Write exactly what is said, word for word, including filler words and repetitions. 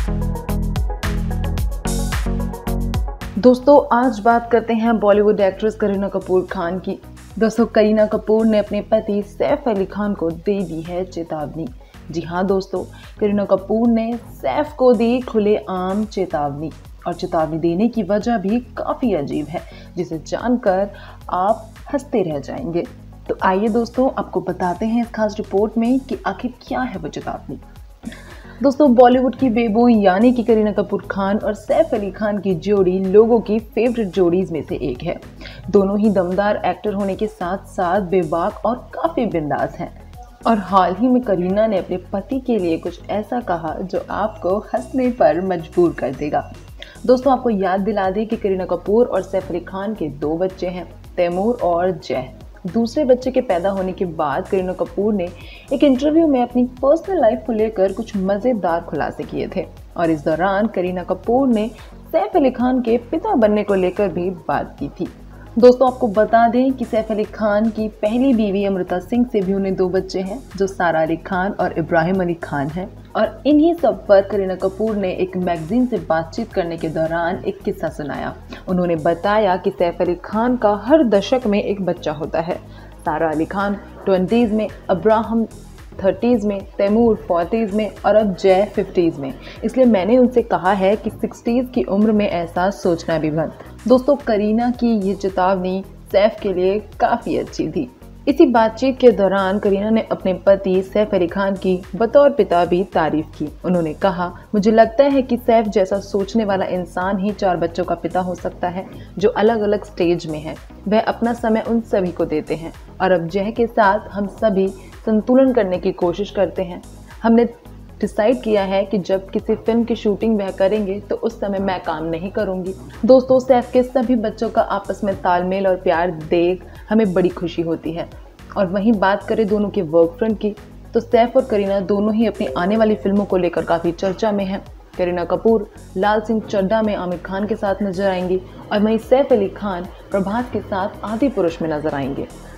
दोस्तों आज बात करते हैं बॉलीवुड एक्ट्रेस करीना कपूर खान की। दोस्तों करीना कपूर ने अपने पति सैफ अली खान को दे दी है चेतावनी। जी हाँ दोस्तों, करीना कपूर ने सैफ को दी खुलेआम चेतावनी और चेतावनी देने की वजह भी काफ़ी अजीब है, जिसे जानकर आप हंसते रह जाएंगे। तो आइए दोस्तों आपको बताते हैं इस खास रिपोर्ट में कि आखिर क्या है वो चेतावनी। दोस्तों बॉलीवुड की बेबो यानी कि करीना कपूर खान और सैफ अली खान की जोड़ी लोगों की फेवरेट जोड़ीज में से एक है। दोनों ही दमदार एक्टर होने के साथ साथ बेबाक और काफ़ी बिंदास हैं। और हाल ही में करीना ने अपने पति के लिए कुछ ऐसा कहा जो आपको हंसने पर मजबूर कर देगा। दोस्तों आपको याद दिला दें कि करीना कपूर और सैफ अली खान के दो बच्चे हैं, तैमूर और जय। दूसरे बच्चे के पैदा होने के बाद करीना कपूर ने एक इंटरव्यू में अपनी पर्सनल लाइफ को लेकर कुछ मज़ेदार खुलासे किए थे और इस दौरान करीना कपूर ने सैफ अली खान के पिता बनने को लेकर भी बात की थी। दोस्तों आपको बता दें कि सैफ अली खान की पहली बीवी अमृता सिंह से भी उन्हें दो बच्चे हैं, जो सारा अली खान और इब्राहिम अली खान हैं। और इन्हीं सब पर करीना कपूर ने एक मैगजीन से बातचीत करने के दौरान एक किस्सा सुनाया। उन्होंने बताया कि सैफ अली खान का हर दशक में एक बच्चा होता है। सारा अली खान ट्वेंटीज़ में, अब्राहम थर्टीज़ में, तैमूर फोर्टीज़ में और अब जय फिफ्टीज़ में। इसलिए मैंने उनसे कहा है कि सिक्सटीज़ की उम्र में ऐसा सोचना भी बंद। दोस्तों करीना की ये चेतावनी सैफ के लिए काफ़ी अच्छी थी। इसी बातचीत के दौरान करीना ने अपने पति सैफ अली खान की बतौर पिता भी तारीफ की। उन्होंने कहा, मुझे लगता है कि सैफ जैसा सोचने वाला इंसान ही चार बच्चों का पिता हो सकता है जो अलग अलग स्टेज में है। वह अपना समय उन सभी को देते हैं और अब जय के साथ हम सभी संतुलन करने की कोशिश करते हैं। हमने डिसाइड किया है कि जब किसी फिल्म की शूटिंग वह करेंगे तो उस समय मैं काम नहीं करूंगी। दोस्तों सैफ के सभी बच्चों का आपस में तालमेल और प्यार देख हमें बड़ी खुशी होती है। और वहीं बात करें दोनों के वर्क फ्रंट की, तो सैफ और करीना दोनों ही अपनी आने वाली फिल्मों को लेकर काफ़ी चर्चा में हैं। करीना कपूर लाल सिंह चड्ढा में आमिर खान के साथ नजर आएंगी और वहीं सैफ अली खान प्रभास के साथ आदि पुरुष में नजर आएंगे।